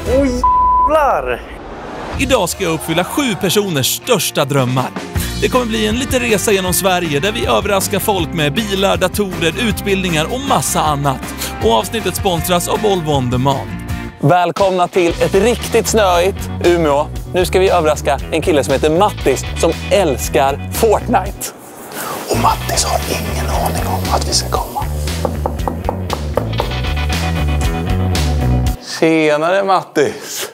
Oj, jävlar! Idag ska jag uppfylla 7 personers största drömmar. Det kommer bli en liten resa genom Sverige där vi överraskar folk med bilar, datorer, utbildningar och massa annat. Och avsnittet sponsras av Volvo On Demand. Välkomna till ett riktigt snöigt Umeå. Nu ska vi överraska en kille som heter Mattis som älskar Fortnite. Och Mattis har ingen aning om att vi ska komma. Tjenare Mattis!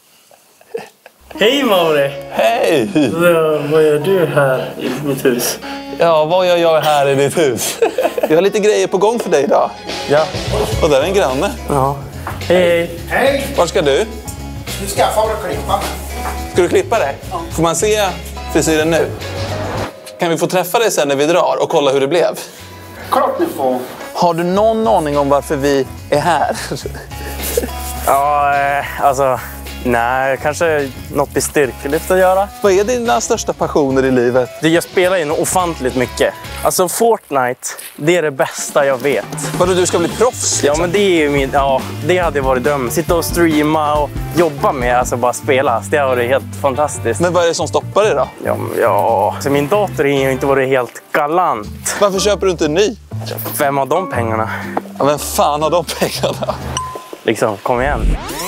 Hej Mauri! Hej! Vad gör du här i mitt hus? Ja, vad gör jag här i ditt hus? Vi har lite grejer på gång för dig idag. Ja. Och där är en granne. Ja. Hej! Hej! Var ska du? Du ska få klippa mig. Ska du klippa dig? Ja. Får man se frisyren nu? Kan vi få träffa dig sen när vi drar och kolla hur det blev? Klart ni får. Har du någon aning om varför vi är här? Ja, alltså... Nej, kanske något i styrkelyft att göra. Vad är dina största passioner i livet? Jag spelar ju ofantligt mycket. Alltså Fortnite, det är det bästa jag vet. Vadå, du ska bli proffs? Ja, men det är ju min... Ja, det hade varit dröm. Sitta och streama och jobba med, alltså bara spela. Det har varit helt fantastiskt. Men vad är det som stoppar dig då? Ja. Så min dator har ju inte varit helt galant. Varför köper du inte en ny? Vem har de pengarna? Ja, vem fan har de pengarna? Liksom, kom igen.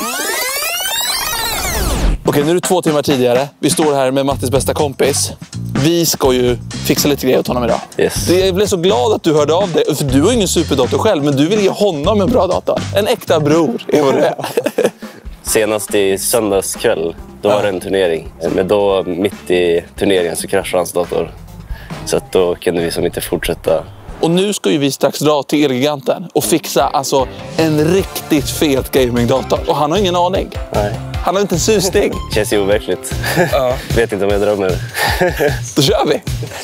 Okej, nu är det 2 timmar tidigare. Vi står här med Mattis bästa kompis. Vi ska ju fixa lite grejer åt honom idag. Yes. Jag blev så glad att du hörde av dig. För du har ingen superdator själv, men du vill ge honom en bra dator. En äkta bror är vad du är. Senast i söndagskväll, då var det en turnering. Men då, mitt i turneringen, så kraschade hans dator. Så att då kunde vi som inte fortsätta. Och nu ska ju vi strax dra till Elgiganten och fixa alltså en riktigt fet gamingdator. Och han har ingen aning. Nej. Han har inte en susning. Känns ju overkligt. Ja. Vet inte om jag drömmer. Då kör vi!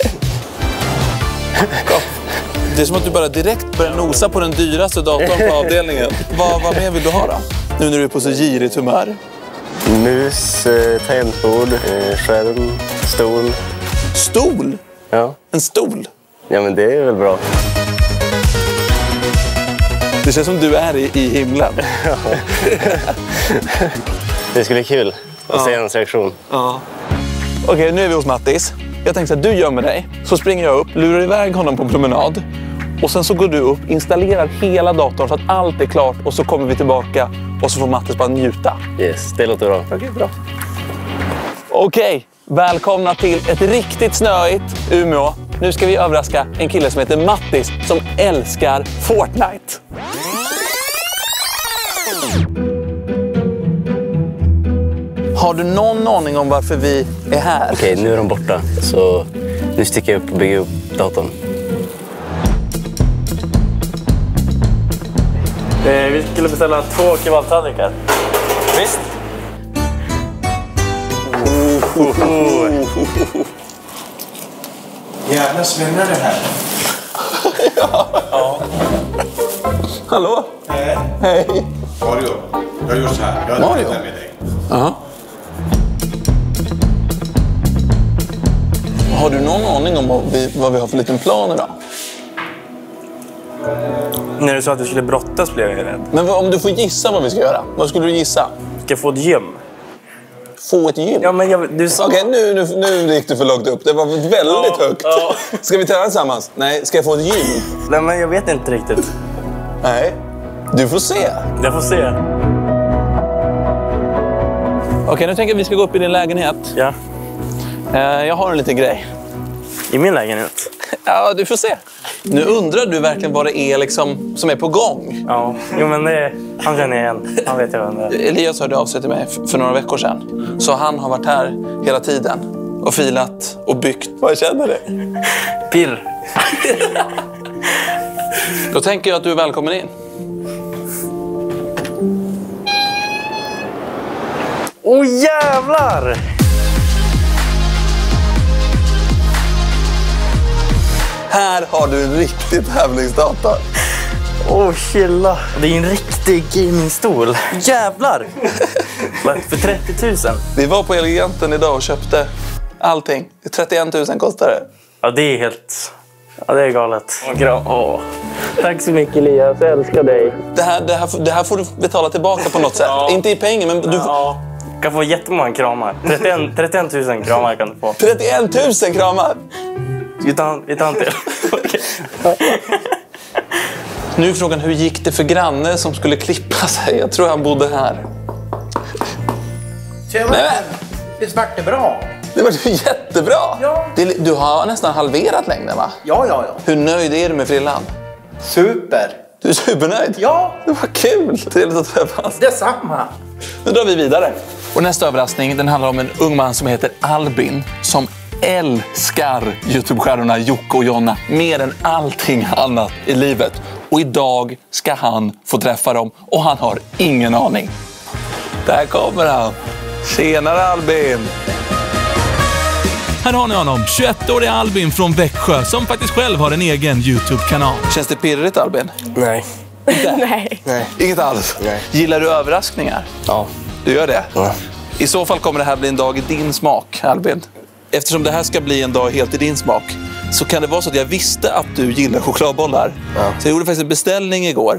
Det är som att du bara direkt börjar nosa på den dyraste datorn på avdelningen. Vad mer vill du ha då? Nu när du är på så girigt humör. Mus, tangentbord, skärm, stol. Stol? Ja. En stol? Ja, men det är väl bra. Det känns som du är i himlen. Det skulle bli kul att se hans reaktion. Ja. Okej, nu är vi hos Mattis. Jag tänkte att du gömmer dig. Så springer jag upp, lurar iväg honom på en promenad. Och sen så går du upp, installerar hela datorn så att allt är klart. Och så kommer vi tillbaka och så får Mattis bara njuta. Yes, det låter bra. Okej, bra. Okej, välkomna till ett riktigt snöigt Umeå. Nu ska vi överraska en kille som heter Mattis som älskar Fortnite. Har du någon aning om varför vi är här? Okej, nu är de borta. Så nu sticker jag upp och bygger upp datorn. Vi skulle beställa 2 kebabtallrikar. Visst? Jävla svängare det här. Ja. Hallå? Hej. Mario, jag gör så här. Jag Mario? arbetar med dig. Ja. Har du någon aning om vad vi har för liten plan idag? När du sa att du skulle brottas blev jag rädd. Men om du får gissa vad vi ska göra, vad skulle du gissa? Ska jag få ett gym? Få ett gym? Ja, men du sa... Okej, nu gick du för långt upp. Det var väldigt högt. Ja. Ska vi träna tillsammans? Nej, ska jag få ett gym? Nej, men jag vet inte riktigt. Nej, du får se. Jag får se. Okej, nu tänker jag att vi ska gå upp i din lägenhet. Ja. Jag har en liten grej. I min lägenhet? Ja, du får se. Nu undrar du verkligen vad det är liksom, som är på gång. Ja, jo men det... Han känner jag igen. Han vet jag vem det är. Elias hörde av sig till mig för några veckor sedan. Så han har varit här hela tiden. Och filat och byggt. Vad känner du? Pirr. Då tänker jag att du är välkommen in. Åh jävlar! Här har du en riktig tävlingsdator. Åh, chilla. Det är en riktig gamingstol. Jävlar! För 30 000. Vi var på Elgiganten idag och köpte allting. 31 000 kostar det. Ja, det är helt Ja, det är galet. Tack så mycket, Elias. Jag älskar dig. Det här får du betala tillbaka på något sätt. Inte i pengar, men du Ja, du kan få jättemånga kramar. 31 000 kramar kan du få. 31 000 kramar! Vi tar en till. Okej. Nu är frågan, hur gick det för grannen som skulle klippa sig? Jag tror han bodde här. Det svart är bra. Det var ju jättebra! Ja. Du har nästan halverat längden, va? Ja. Hur nöjd är du med frillan? Super. Du är supernöjd? Ja. Det var kul! Trevligt att träffas. Detsamma. Nu drar vi vidare. Och nästa överraskning, den handlar om en ung man som heter Albin som älskar YouTube-stjärnorna Jocke och Jonna mer än allting annat i livet. Och idag ska han få träffa dem och han har ingen aning. Där kommer han. Tjenare Albin! Här har ni honom, 21-åriga Albin från Växjö som faktiskt själv har en egen YouTube-kanal. Känns det pirrigt Albin? Nej. Nej. Inget alls? Nej. Gillar du överraskningar? Ja. Du gör det? Ja. I så fall kommer det här bli en dag i din smak, Albin. Eftersom det här ska bli en dag helt i din smak så kan det vara så att jag visste att du gillar chokladbollar. Ja. Så jag gjorde faktiskt en beställning igår.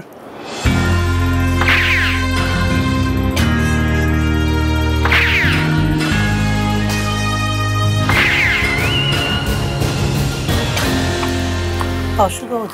Varsågod.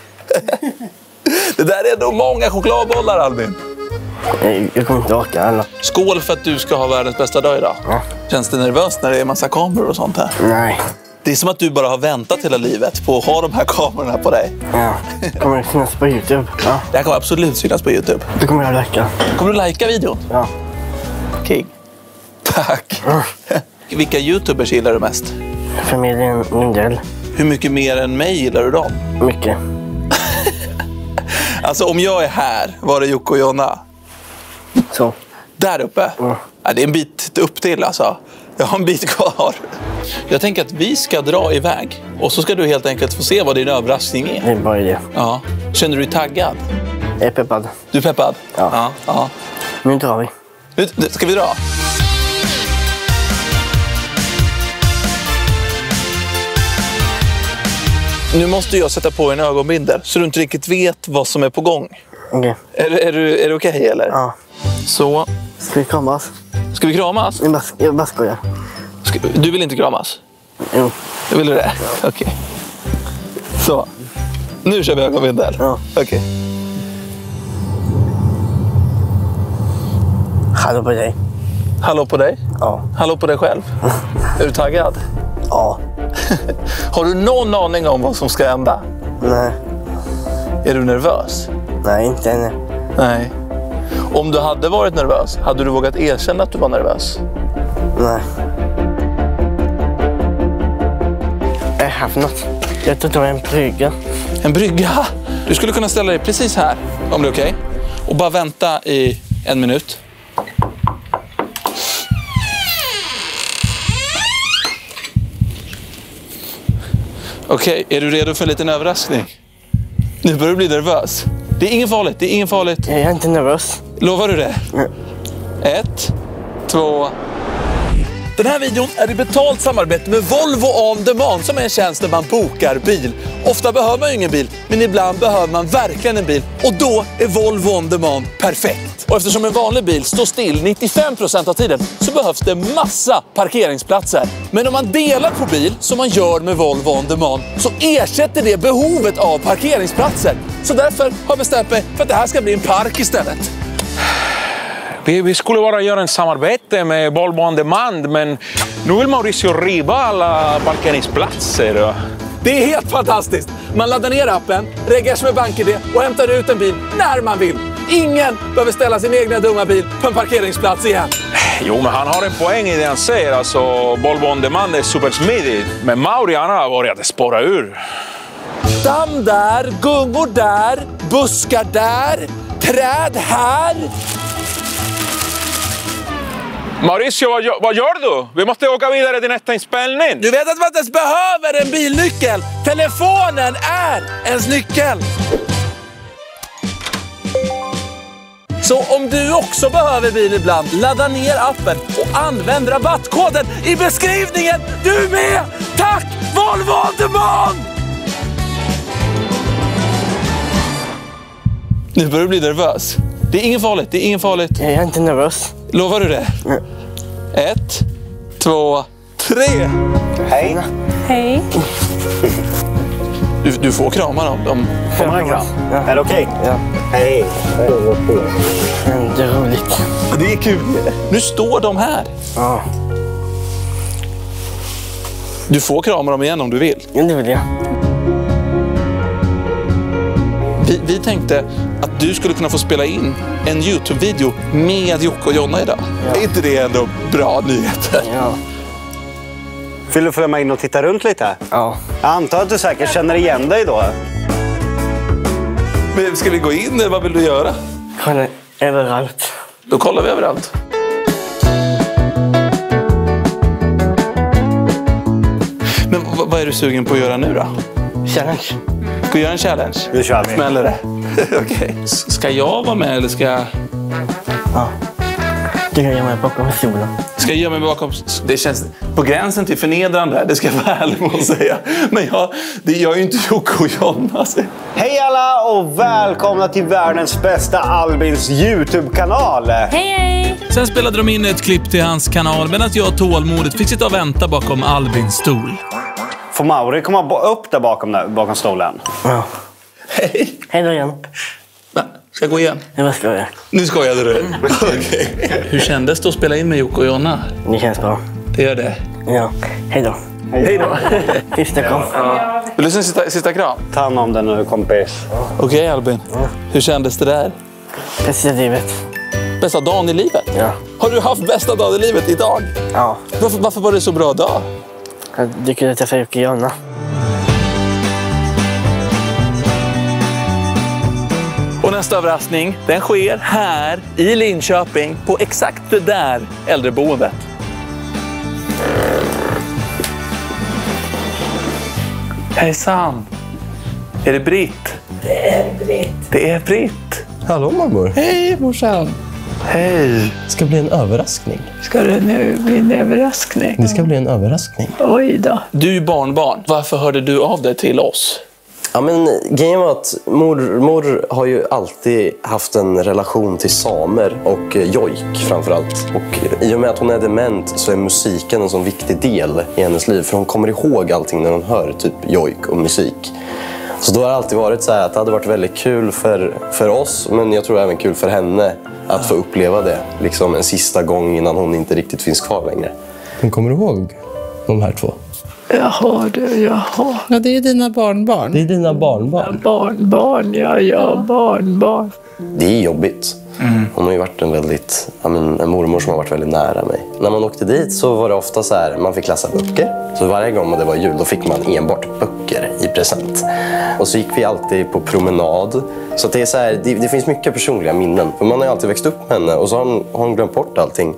Det där är nog många chokladbollar, Albin. Jag kommer inte åka alla. Skål för att du ska ha världens bästa dag idag. Ja. Känns det nervöst när det är massa kameror och sånt här? Nej. Det är som att du bara har väntat hela livet på att ha de här kamerorna på dig. Ja. Kommer det synas på YouTube? Ja. Det här kommer absolut synas på YouTube. Det kommer jag läcka. Kommer du lajka videon? Ja. King. Tack. Vilka YouTubers gillar du mest? Familjen Lindell. Hur mycket mer än mig gillar du dem? Mycket. Alltså om jag är här, var det Jocke och Jonna? Så. Där uppe? Ja, det är en bit upp till alltså. Jag har en bit kvar. Jag tänker att vi ska dra iväg. Och så ska du helt enkelt få se vad din överraskning är. Det är bara det. Ja. Känner du dig taggad? Jag är peppad. Du är peppad? Ja. Ja. Nu drar vi. Nu ska vi dra? Nu måste jag sätta på en ögonbindel så du inte riktigt vet vad som är på gång. Okej. Är du okej eller? Ja. Så. Ska vi kramas? Ska vi kramas? Jag bara skojar. Du vill inte kramas? Jo. Vill du det? Okej. Så. Nu kör vi ögonbindel. Ja. Okej. Hallå på dig. Hallå på dig? Ja. Hallå på dig själv? Är du taggad? Ja. Har du någon aning om vad som ska hända? Nej. Är du nervös? Nej, inte ännu. Nej. Om du hade varit nervös, hade du vågat erkänna att du var nervös? Nej. Jag har haft något. Jag tror det var en brygga. En brygga? Du skulle kunna ställa dig precis här, om det är okej. Och bara vänta i 1 minut. Okej, är du redo för en liten överraskning? Nu börjar du bli nervös. Det är inget farligt, det är inget farligt. Jag är inte nervös. Lovar du det? Nej. 1, 2... Den här videon är i betalt samarbete med Volvo On Demand som är en tjänst där man bokar bil. Ofta behöver man ju ingen bil, men ibland behöver man verkligen en bil. Och då är Volvo On Demand perfekt. Och eftersom en vanlig bil står still 95% av tiden så behövs det massa parkeringsplatser. Men om man delar på bil som man gör med Volvo On Demand så ersätter det behovet av parkeringsplatser. Så därför har jag bestämt mig för att det här ska bli en park istället. Vi skulle bara göra en samarbete med Volvo On Demand, men nu vill Mauricio riva alla parkeringsplatser. Det är helt fantastiskt! Man laddar ner appen, reggar sig med BankID och hämtar ut en bil när man vill. Ingen behöver ställa sin egna dumma bil på en parkeringsplats igen. Jo, men han har en poäng i det han säger. Alltså, Volvo On Demand är supersmidigt, men Mauri han har börjat spåra ur. Damm där, gungor där, buskar där, träd här. Mauricio, vad gör du? Vi måste åka vidare till nästa inspelning. Du vet att man inte ens behöver en bilnyckel. Telefonen är ens nyckel. Så om du också behöver bil ibland, ladda ner appen och använd rabattkoden i beskrivningen. Du med! Tack Volvo On Demand! Nu börjar du bli nervös. Det är inget farligt, det är inget farligt. Jag är inte nervös. Lovar du det? 1, 2, 3. Hej. Hej. Du får krama dem. Får man en kram? Ja. Är det okej? Ja. Hej. Det är roligt. Det är kul. Nu står de här. Ja. Du får krama dem igen om du vill. Ja, det vill jag. Vi tänkte att du skulle kunna få spela in en YouTube-video med Jocke och Jonna idag. Ja. Är inte det ändå bra nyheter? Ja. Vill du följa med in och titta runt lite? Ja. Jag antar att du säkert känner igen dig då. Men ska vi gå in eller vad vill du göra? Kolla överallt. Då kollar vi överallt. Men vad är du sugen på att göra nu då? Challenge. Ska vi göra en challenge? Nu kör vi. Smäller det? Okej. Ska jag vara med eller ska jag... Ja. Du kan göra mig bakom solen. Ska jag göra mig bakom... Det känns på gränsen till förnedrande, det ska jag vara ärlig med att säga. Men jag är ju inte Jocke och Jonna. Hej alla och välkomna till världens bästa Albins YouTube-kanal. Hej, hej. Sen spelade de in ett klipp till hans kanal medan jag tålmodigt fick sitta och vänta bakom Albins stol. Får Mauri komma upp där bakom stolen? Ja. Hej! Hej då igen. Ska jag gå igen? Jag skojar. Nu skojade du. Okej. Hur kändes det att spela in med Jocke och Jonna? Det känns bra. Det gör det. Ja. Hej då. Hej då. Sista kom. Vill du se en sista kram? Ta hand om den nu, kompis. Okej, Albin. Hur kändes det där? Bästa livet. Bästa dagen i livet? Ja. Har du haft bästa dagen i livet idag? Ja. Varför var det så bra dag? Du kunde träffa Jocke och Jonna. Och nästa överraskning, den sker här i Linköping på exakt det där äldreboendet. Hejsan! Är det Britt? Det är Britt. Det är Britt. Hallå mormor. Hej morsan. Hej. Det ska bli en överraskning. Ska det nu bli en överraskning? Det ska bli en överraskning. Oj då. Du är barnbarn. Varför hörde du av dig till oss? Ja, men grejen var att mormor har ju alltid haft en relation till samer och jojk framförallt. Och i och med att hon är dement så är musiken en sån viktig del i hennes liv. För hon kommer ihåg allting när hon hör typ jojk och musik. Så då har det alltid varit så här att det hade varit väldigt kul för oss, men jag tror även kul för henne att få uppleva det liksom en sista gång innan hon inte riktigt finns kvar längre. Men kommer du ihåg de här två? Jaha du, jaha. Ja, det är ju dina barnbarn. Det är dina barnbarn. Barnbarn, ja, barnbarn. Det är jobbigt. Hon har ju varit en mormor som har varit väldigt nära mig. När man åkte dit så var det ofta så här, man fick läsa böcker. Så varje gång det var jul då fick man enbart böcker i present. Och så gick vi alltid på promenad. Så det är så här, det finns mycket personliga minnen. För man har ju alltid växt upp med henne och så har hon glömt bort allting.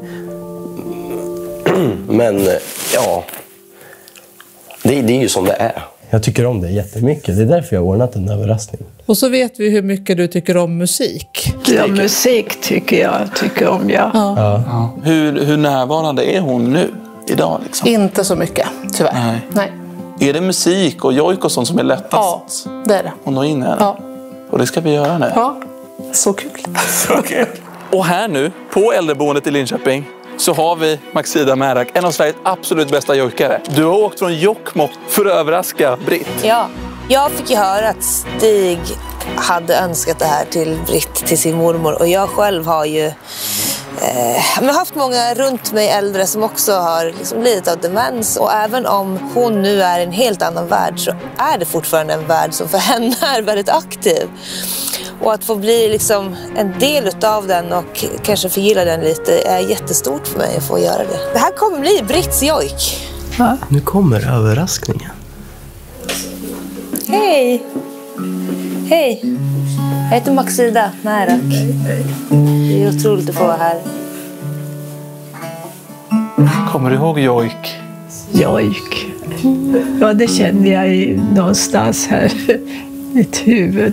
Men ja, det är ju som det är. Jag tycker om det jättemycket. Det är därför jag har ordnat en överraskning. Och så vet vi hur mycket du tycker om musik. Ja, musik tycker om, ja. Ja. Hur närvarande är hon nu, idag liksom? Inte så mycket, tyvärr. Nej. Är det musik och jojk och sånt som är lättast? Ja, det är det. Och nå in henne? Ja. Och det ska vi göra nu? Ja, så kul. Okay. Och här nu, på äldreboendet i Linköping, så har vi Maxida Märak, en av Sveriges absolut bästa jojkare. Du har åkt från Jokkmokk för att överraska Britt. Ja, jag fick ju höra att Stig hade önskat det här till Britt, till sin mormor. Och jag själv har ju haft många runt mig äldre som också har liksom lidit av demens. Och även om hon nu är i en helt annan värld så är det fortfarande en värld som för henne är väldigt aktiv. Och att få bli liksom en del utav den och kanske förgilla den lite är jättestort för mig att få göra det. Det här kommer bli Britts jojk. Ja. Nu kommer överraskningen. Hej! Hej! Jag heter Maxida Märak. Det är otroligt att få vara här. Kommer du ihåg jojk? Jojk. Ja, det känner jag någonstans här i mitt huvud.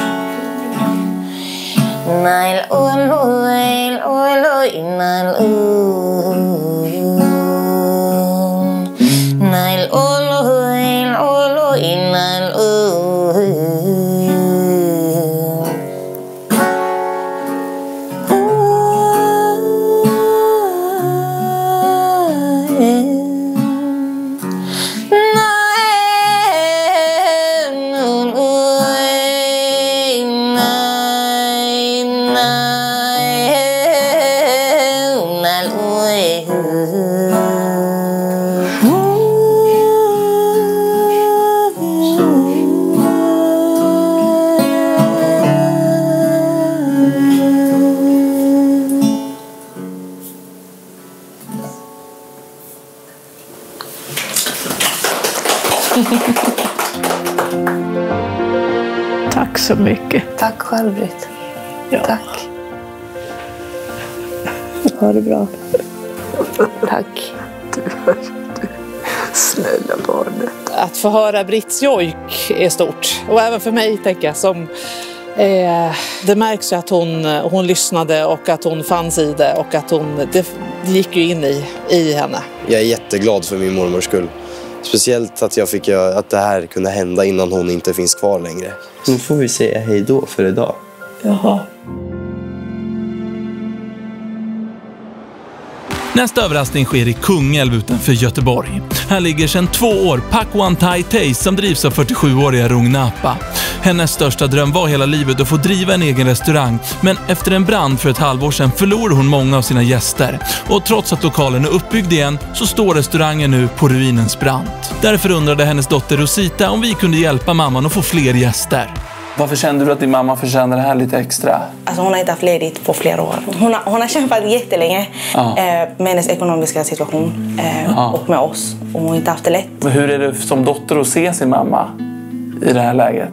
Nail oil oil nail nail oil nail så mycket. Tack själv, Britt. Ja. Tack. Ha det bra. Tack. Snälla barnet. Att få höra Britts jojk är stort. Och även för mig, tänker jag, som... det märks ju att hon lyssnade och att hon fanns i det och att det gick ju in i henne. Jag är jätteglad för min mormors skull. Speciellt att att det här kunde hända innan hon inte finns kvar längre. Nu får vi säga hej då för idag. Jaha. Nästa överraskning sker i Kungälv utanför Göteborg. Här ligger sedan 2 år Pakwan Thai Taste som drivs av 47-åriga Rung Napa. Hennes största dröm var hela livet att få driva en egen restaurang, men efter en brand för ett halvår sedan förlorade hon många av sina gäster. Och trots att lokalen är uppbyggd igen så står restaurangen nu på ruinens brant. Därför undrade hennes dotter Rosita om vi kunde hjälpa mamman att få fler gäster. Varför kände du att din mamma förtjänade det här lite extra? Alltså hon har inte haft ledigt på flera år. Hon har kämpat jättelänge med hennes ekonomiska situation och med oss. Och hon har inte haft det lätt. Men hur är det som dotter att se sin mamma i det här läget?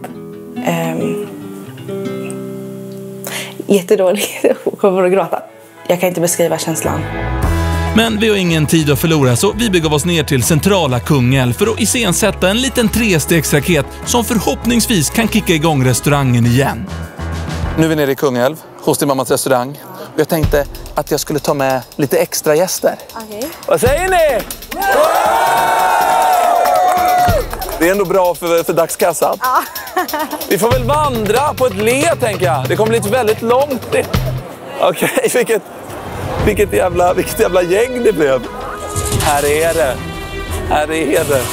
Jättedåligt. Hon kommer att gråta. Jag kan inte beskriva känslan. Men vi har ingen tid att förlora så vi begav oss ner till centrala Kungälv för att iscensätta en liten 3-stegsraket som förhoppningsvis kan kicka igång restaurangen igen. Nu är vi nere i Kungälv hos din mammas restaurang. Och jag tänkte att jag skulle ta med lite extra gäster. Okej. Vad säger ni? Det är ändå bra för dagskassan. Ja. Vi får väl vandra på ett le, tänker jag. Det kommer bli väldigt långt. Okej, vilket jävla gäng det blev. Här är det. Här är det.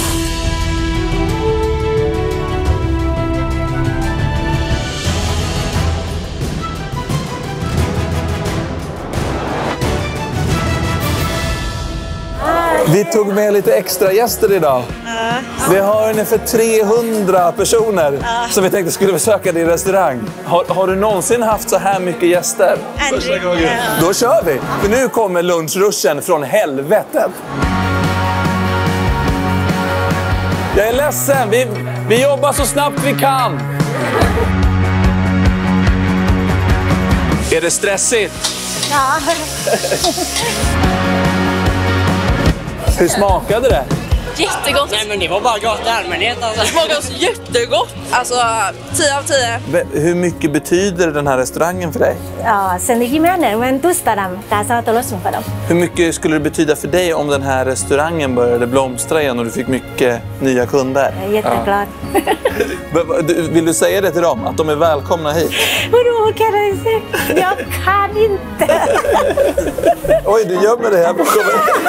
Vi tog med lite extra gäster idag. Vi har ungefär 300 personer som vi tänkte skulle besöka din restaurang. Har du någonsin haft så här mycket gäster? Första gången. Då kör vi! För nu kommer lunchruschen från helvetet. Jag är ledsen, vi jobbar så snabbt vi kan. Är det stressigt? Ja. Hur smakade det? Jättegott. Nej, men det var bara gott i allmänhet. Alltså. Det smakade så jättegott. Alltså, 10 av 10. Hur mycket betyder den här restaurangen för dig? Hur mycket skulle det betyda för dig om den här restaurangen började blomstra igen och du fick mycket nya kunder? Jätteklart. Vill du säga det till dem? Att de är välkomna hit? Jag kan inte. Oj, du gömmer det här bakom.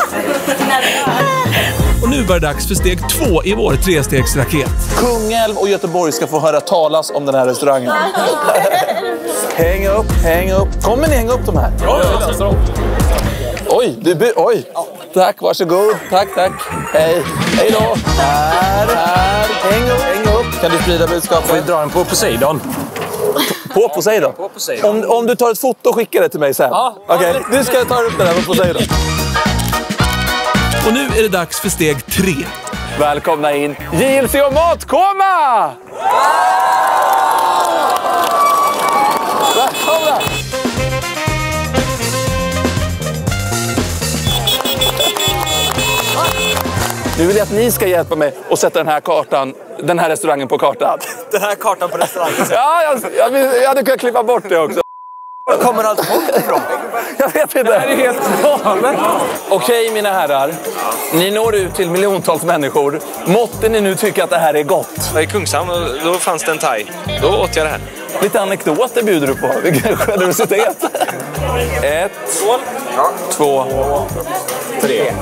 Och nu var det dags för steg 2 i vår 3-stegsraket. Kungälv och Göteborg ska få höra talas om den här restaurangen. Häng upp. Kommer ni hänga upp de här? Ja, jag läser dem. Oj. Tack, varsågod. Tack. Hej då. Här. Häng upp. Kan du sprida budskapet? Vi drar den på Poseidon. På Poseidon? På Poseidon. Om du tar ett foto och skickar det till mig sen. Ja. Okej, nu ska jag ta upp den här på Poseidon. Och nu är det dags för steg 3. Välkomna in JLC och Matkoma! Välkomna! Nu vill jag att ni ska hjälpa mig att sätta den här restaurangen på kartan. Den här kartan på restaurangen? Ja, jag hade kunnat klippa bort det också. Var kommer allt folk ifrån? Jag vet inte. Det här är helt galet. Okej, mina herrar. Ni når ut till miljontals människor. Måtte ni nu tycka att det här är gott. I Kungshamn, då fanns det en thai. Då åt jag det här. Lite anekdoter bjuder du på. Vilken generositet. 1, 2, 3.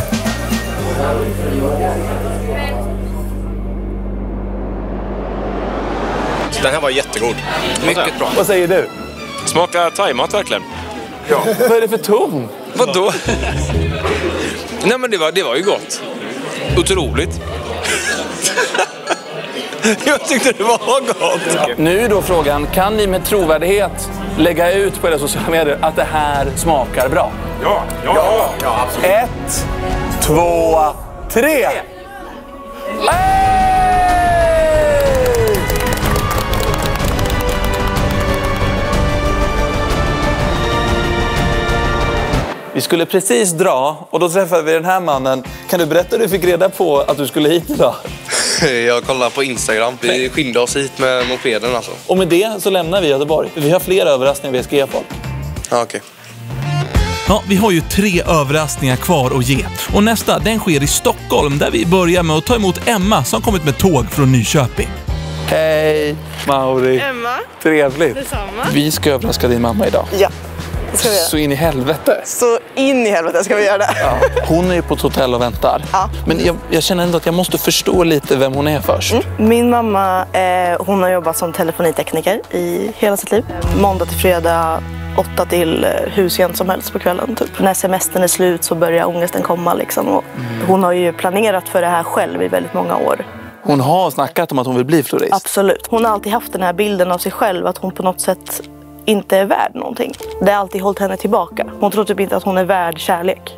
Den här var jättegod. Mycket bra. Vad säger du? Smakar thaimat verkligen. Ja. Vad är det för ton? Vadå? Nej, men det var ju gott. Otroligt. Jag tyckte det var gott. Nu är då frågan, kan ni med trovärdighet lägga ut på era sociala medier att det här smakar bra? Ja, absolut. 1, 2, 3. Vi skulle precis dra och då träffade vi den här mannen. Kan du berätta hur du fick reda på att du skulle hit idag? Jag kollar på Instagram. Vi skyndade oss hit med mopeden alltså. Och med det så lämnar vi Göteborg. Vi har fler överraskningar vi ska ge folk. Ja, okej. Ja, vi har ju 3 överraskningar kvar att ge. Och nästa, den sker i Stockholm där vi börjar med att ta emot Emma som kommit med tåg från Nyköping. Hej, Mauri. Emma. Trevligt. Detsamma. Vi ska överraska din mamma idag. Ja, det ska vi göra. Så in i helvete. Så in i helvete ska vi göra det. Ja. Hon är ju på ett hotell och väntar. Ja. Men jag känner ändå att jag måste förstå lite vem hon är först. Min mamma, hon har jobbat som telefonitekniker i hela sitt liv. Måndag till fredag, 8 till hur sent som helst på kvällen. Typ. När semestern är slut så börjar ångesten komma. Liksom. Och hon har ju planerat för det här själv i väldigt många år. Hon har snackat om att hon vill bli florist. Absolut. Hon har alltid haft den här bilden av sig själv att hon på något sätt inte är värd någonting. Det har alltid hållit henne tillbaka. Hon tror typ inte att hon är värd kärlek.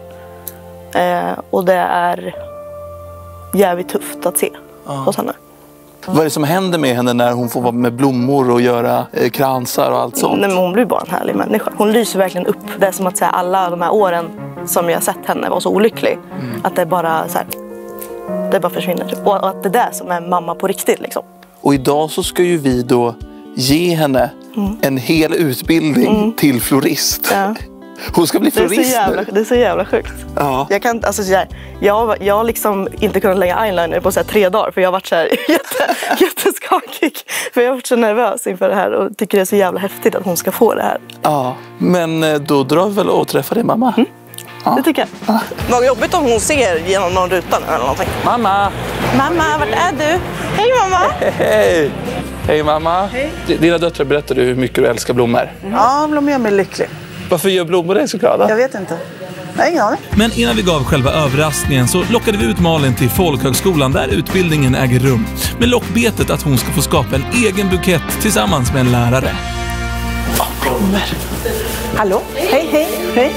Och det är jävligt tufft att se hos henne. Vad är det som händer med henne när hon får vara med blommor och göra kransar och allt sånt? Nej, men hon blir bara en härlig människa. Hon lyser verkligen upp. Det är som att säga, alla de här åren som jag sett henne var så olycklig. Att det bara så här, det bara försvinner. Typ. Och att det är det som är mamma på riktigt. Liksom. Och idag så ska ju vi då ge henne en hel utbildning till florist. Ja. Hon ska bli florist nu. Det är så jävla sjukt. Ja. Jag kan alltså så här, jag har liksom inte kunnat lägga eyeliner på så här 3 dagar för jag har varit så här jätteskakig. För jag har varit så nervös inför det här och tycker det är så jävla häftigt att hon ska få det här. Ja, men då drar vi väl och träffar din mamma. Ja. Det tycker jag. Vad jobbigt om hon ser genom någon ruta eller någonting. Mamma! Mamma, vart är du? Hej mamma! Hej! Hej mamma! Hej. Dina döttrar berättade hur mycket du älskar blommor. Ja, blommor gör mig lycklig. Varför gör blommor dig så glada? Jag vet inte. Jag har ingen aning. Men innan vi gav själva överraskningen så lockade vi ut Malin till Folkhögskolan där utbildningen äger rum. Med lockbetet att hon ska få skapa en egen bukett tillsammans med en lärare. Blommor. Hallå? Hej, hej, hej.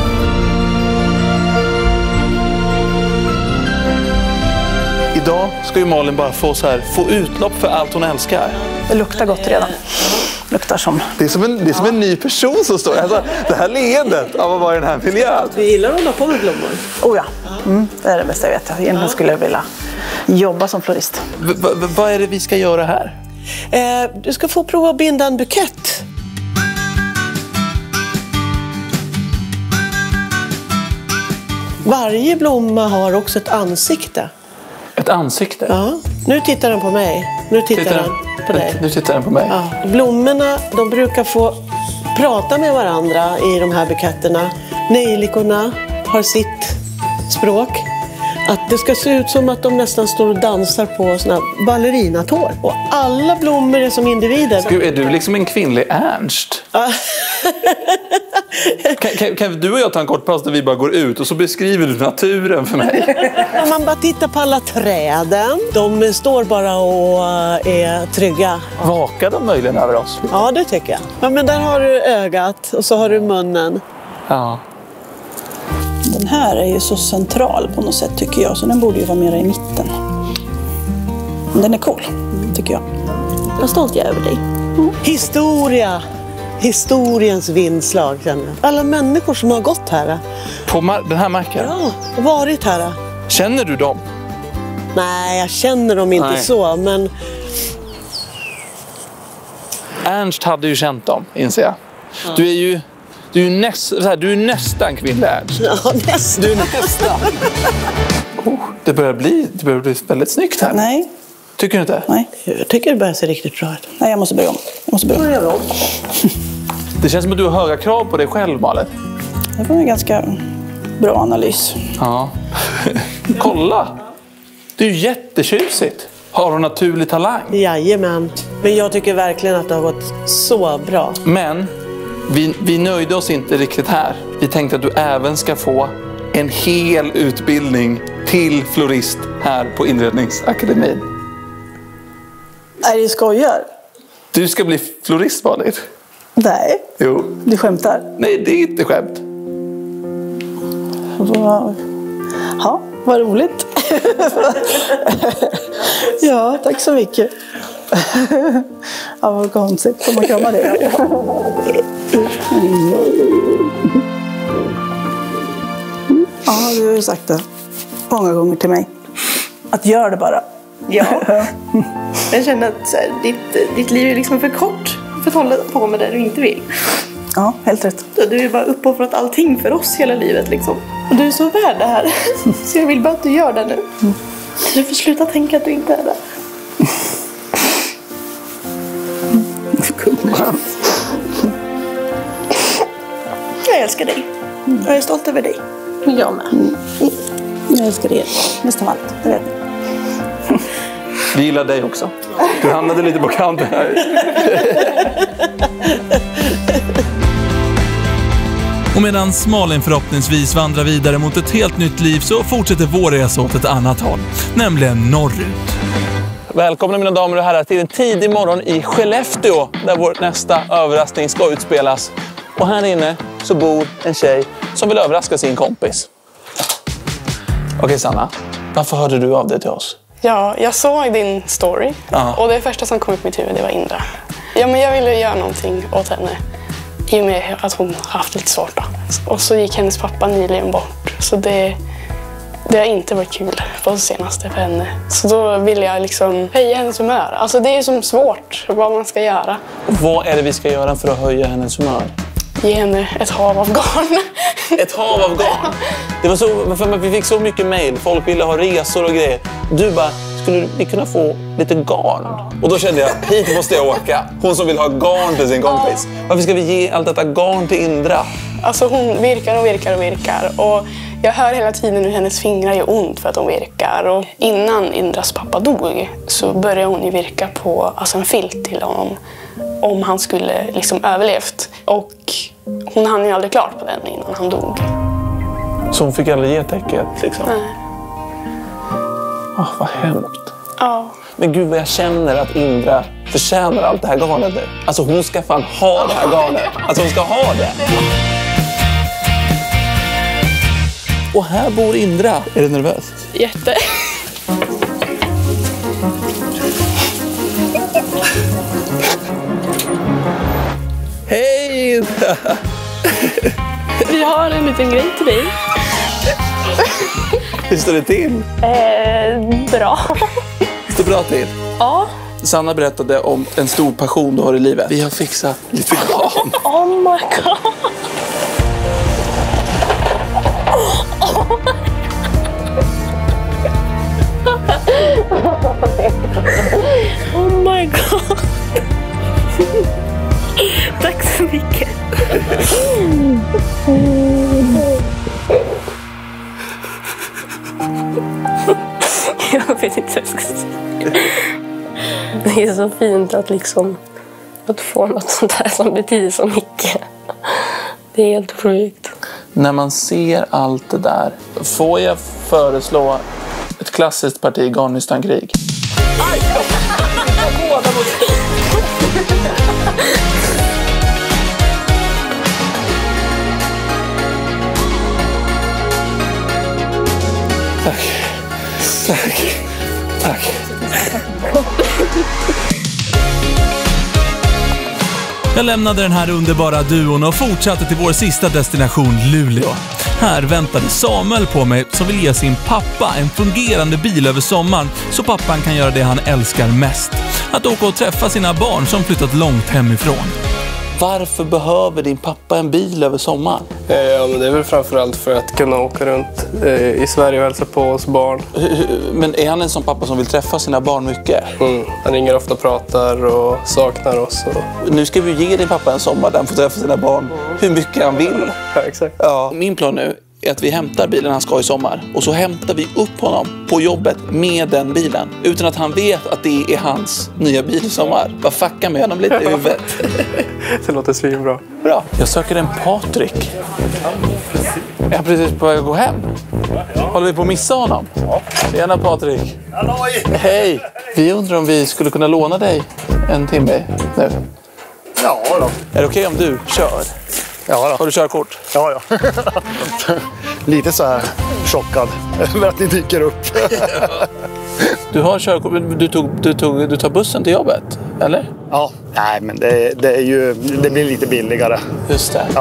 Idag ska ju Malin bara få utlopp för allt hon älskar. Det luktar gott redan. Luktar som... Det är som en ny person som står. Alltså, det här leendet av att vara i den här miljön. Du gillar att hålla på med blommor? Oh ja, det är det bästa jag vet. Egentligen skulle jag vilja jobba som florist. Vad är det vi ska göra här? Du ska få prova att binda en bukett. Varje blomma har också ett ansikte. Ett ansikte? Ja. Nu tittar den på mig. Nu tittar den på dig. Nu tittar den på mig. Ja. Blommorna, de brukar få prata med varandra i de här buketterna. Nejlikorna har sitt språk. Att det ska se ut som att de nästan står och dansar på såna ballerinatår. Och alla blommor är som individer. Gud, är du liksom en kvinnlig Ernst? Kan du och jag ta en kort paus där vi bara går ut och så beskriver du naturen för mig? Om man bara tittar på alla träden. De står bara och är trygga. Vakar de möjligen över oss? Ja, det tycker jag. Ja, men där har du ögat och så har du munnen. Ja. Den här är ju så central på något sätt tycker jag. Så den borde ju vara mer i mitten. Men den är cool, tycker jag. Jag är stolt över dig. Historia. Historiens vindslag. Alla människor som har gått här. På den här marken? Ja, varit här. Känner du dem? Nej, jag känner dem inte så, men... Ernst hade ju känt dem, inser jag. Ja. Du är nästan kvinnlig Ernst. Ja, nästan. Du är nästan. Det börjar bli väldigt snyggt här. Nej. Tycker du inte? Nej. Jag tycker det börjar se riktigt bra ut. Nej, jag måste börja om. Det känns som att du har höga krav på dig själv, Malin. Det var en ganska bra analys. Ja. Kolla! Det är ju jättetjusigt. Har du naturlig talang? Jajamän. Men jag tycker verkligen att det har gått så bra. Men vi nöjde oss inte riktigt här. Vi tänkte att du även ska få en hel utbildning till florist här på Inredningsakademin. Nej, det skojar. Du ska bli florist, Malin. Nej. Jo. Du skämtar? Nej, det är inte skämt. Ja, vad roligt. Ja, tack så mycket. Ja, vad konstigt. Får man krama det? ju sagt det många gånger till mig. Att gör det bara. Ja. Jag känner att så här, ditt liv är liksom för kort för att hålla på med det du inte vill. Ja, helt rätt. Du är bara uppoffrat allting för oss hela livet liksom. Och du är så värd det här. Så jag vill bara att du gör det nu. Du får sluta tänka att du inte är det. Jag älskar dig. Jag är stolt över dig. Jag med. Jag älskar dig mest av allt, det vet ni. Vi gillar dig också. Du hamnade lite på kanten här. Och medan Malin förhoppningsvis vandrar vidare mot ett helt nytt liv så fortsätter vår resa åt ett annat håll, nämligen norrut. Välkomna mina damer och herrar till en tidig morgon i Skellefteå där vår nästa överraskning ska utspelas. Och här inne så bor en tjej som vill överraska sin kompis. Okej Sanna, varför hörde du av dig till oss? Ja, jag såg din story och det första som kom upp i mitt huvud det var Indra. Ja, men jag ville göra någonting åt henne i och med att hon haft lite svårt då. Och så gick hennes pappa nyligen bort så det har inte varit kul på det senaste för henne. Så då ville jag liksom höja hennes humör. Alltså det är ju som svårt vad man ska göra. Och vad är det vi ska göra för att höja hennes humör? Ge henne ett hav av garn. Ett hav av garn? Det var så, för vi fick så mycket mejl. Folk ville ha resor och grejer. Du bara, skulle vi kunna få lite garn? Och då kände jag, hit måste jag åka. Hon som vill ha garn till sin kompis. Varför ska vi ge allt detta garn till Indra? Alltså hon virkar och virkar och virkar. Och jag hör hela tiden hur hennes fingrar gör ont för att hon virkar. Och innan Indras pappa dog så började hon ju virka på en filt till honom. Om han skulle liksom överlevt. Och hon hann ju aldrig klart på den innan han dog. Så hon fick aldrig ge täcket liksom? Nej. Vad hemskt. Ja. Men gud vad jag känner att Indra förtjänar allt det här garnet nu. Alltså hon ska fan ha det här garnet. Alltså hon ska ha det. Och här bor Indra. Är du nervös? Jätte. Hej Indra! Vi har en liten grej till dig. Hur står det till? Bra. Står bra till? Ja. Sanna berättade om en stor passion du har i livet. Vi har fixat lite garn. Oh my god. Oh my god. Tack så mycket. Jag vet inte vad jag ska säga. Det är så fint att liksom att få något sånt här som betyder så mycket. Det är helt sjukt. När man ser allt det där, får jag föreslå ett klassiskt parti Garnistan-krig? Tack. Tack. Tack. Jag lämnade den här underbara duon och fortsatte till vår sista destination, Luleå. Här väntade Samuel på mig som vill ge sin pappa en fungerande bil över sommaren så pappan kan göra det han älskar mest. Att åka och träffa sina barn som flyttat långt hemifrån. Varför behöver din pappa en bil över sommaren? Ja, men det är väl framförallt för att kunna åka runt i Sverige och hälsa på oss barn. Men är han en sån pappa som vill träffa sina barn mycket? Han ringer ofta, pratar och saknar oss. Nu ska vi ge din pappa en sommar där han får träffa sina barn hur mycket han vill. Ja, exakt. Ja. Min plan nu är att vi hämtar bilen han ska i sommar. Och så hämtar vi upp honom på jobbet med den bilen. Utan att han vet att det är hans nya bil i sommar. Bara fucka med honom lite i huvudet. Det låter svinbra. Bra. Jag söker en Patrik. Jag är precis på väg att gå hem. Håller vi på att missa honom? Tjena Patrik. Halloj! Hej. Vi undrar om vi skulle kunna låna dig en timme nu. Ja då. Är det okej om du kör? Ja då. Har du körkort? Ja. Lite så här chockad över att ni dyker upp. Du har körkort, men du tar bussen till jobbet, eller? Ja, nej men det blir lite billigare. Just det. Ja.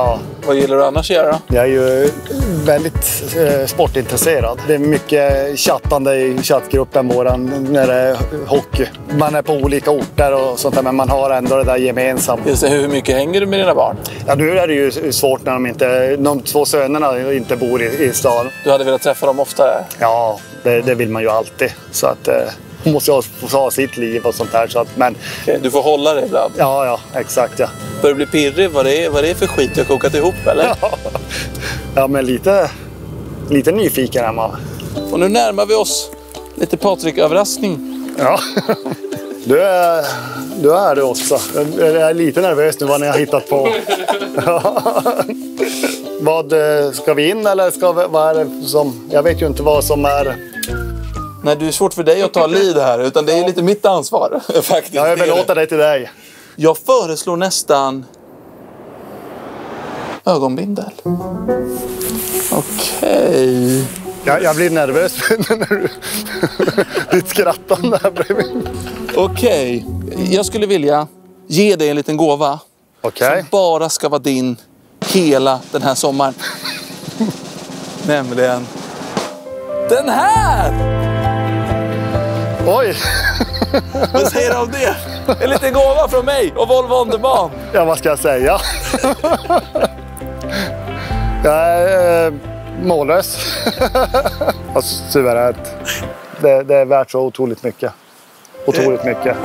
Vad gillar du annars göra? Jag är ju väldigt sportintresserad. Det är mycket chattande i chattgruppen när det är hockey. Man är på olika orter och sånt där, men man har ändå det där gemensamt. Hur mycket hänger du med dina barn? Ja, nu är det ju svårt när de 2 sönerna inte bor i stan. Du hade velat träffa dem oftare? Ja, det vill man ju alltid. Så att hon måste ju få ha sitt liv och sånt där. Så att, men... Okej, du får hålla det ibland? Ja, exakt. Ja. Börjar du bli pirrig? Vad det är för skit jag har kokat ihop, eller? Ja, men lite nyfiken är man. Och nu närmar vi oss lite Patrik-överraskning. Ja, du är det också. Jag är lite nervös nu vad ni har hittat på. Vad ska vi in eller vad är det som... Jag vet ju inte vad som är... Nej, det är svårt för dig att ta lid här, utan det är lite mitt ansvar faktiskt. Ja, jag vill låta det till dig. Jag föreslår nästan ögonbindel. Okej. Jag blir nervös när ditt skrattande här bredvid. Okej. Jag skulle vilja ge dig en liten gåva. Okej. Som bara ska vara din hela den här sommaren. Nämligen den här! Oj! Vad säger du om det? En liten gåva från mig och Volvo On Demand. Ja, vad ska jag säga? Jag är mållös. Alltså, suveränt. Det är värt så otroligt mycket. Otroligt mycket.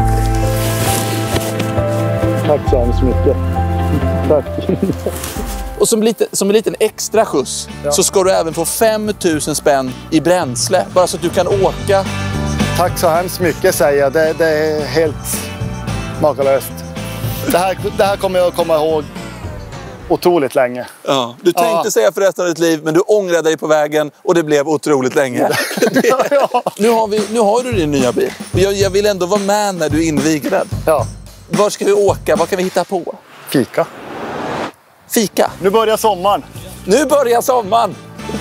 Tack så hemskt mycket. Tack. Och som en liten extra skjuts så ska du även få 5 000 spänn i bränsle. Bara så att du kan åka. Tack så hemskt mycket, säger jag. Det är helt makalöst. Det här kommer jag komma ihåg otroligt länge. Ja, du tänkte säga för resten av ditt liv, men du ångrade dig på vägen och det blev otroligt länge. Nu har du din nya bil. Jag vill ändå vara med när du inviger den. Ja. Var ska vi åka? Vad kan vi hitta på? Fika. Fika? Nu börjar sommaren. Nu börjar sommaren!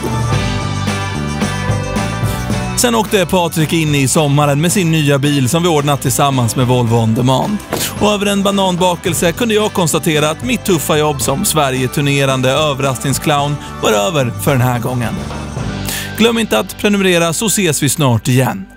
Sen åkte Patrik in i sommaren med sin nya bil som vi ordnat tillsammans med Volvo On Demand. Och över en bananbakelse kunde jag konstatera att mitt tuffa jobb som Sverige-turnerande överraskningsclown var över för den här gången. Glöm inte att prenumerera, så ses vi snart igen.